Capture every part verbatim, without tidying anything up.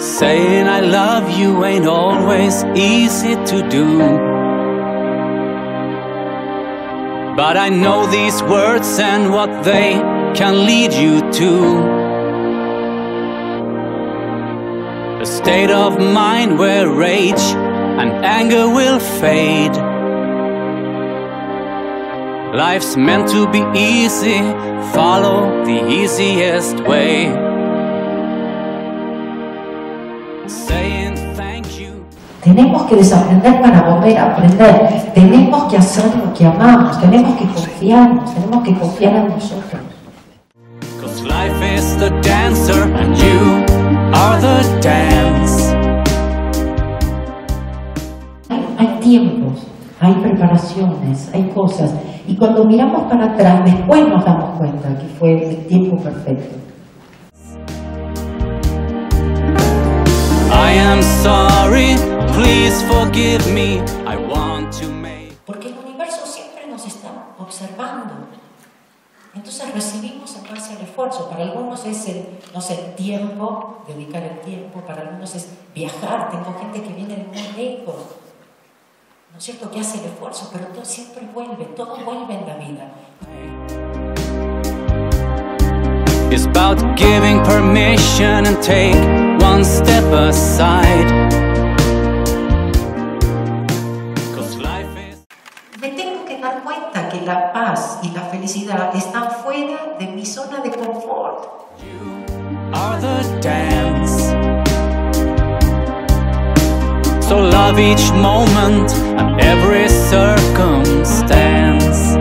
Saying I love you ain't always easy to do, but I know these words and what they can lead you to. A state of mind where rage and anger will fade. Life's meant to be easy, follow the easiest way. Saying thank you. Tenemos que desaprender para volver a aprender. Tenemos que hacer lo que amamos. Tenemos que confiarnos. Tenemos que confiar en nosotros. 'Cause life is the dancer and you are the dance. Hay, hay tiempos, hay preparaciones, hay cosas. Y cuando miramos para atrás, después nos damos cuenta que fue el tiempo perfecto. I am sorry, please forgive me. I want to make. Porque el universo siempre nos está observando. Entonces recibimos en base al esfuerzo. Para algunos es el, no sé, el tiempo, dedicar el tiempo. Para algunos es viajar. Tengo gente que viene de muy lejos. ¿No es cierto? Que hace el esfuerzo, pero todo siempre vuelve. Todo vuelve en la vida. It's about giving permission and take one step aside. 'Cause life is. Me tengo que dar cuenta que la paz y la felicidad están fuera de mi zona de confort. You are the dance. So love each moment and every circumstance.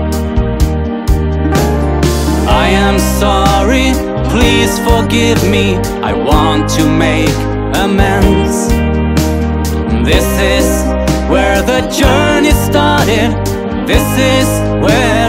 I am sorry, please forgive me. I want to make amends. This is where the journey started. This is where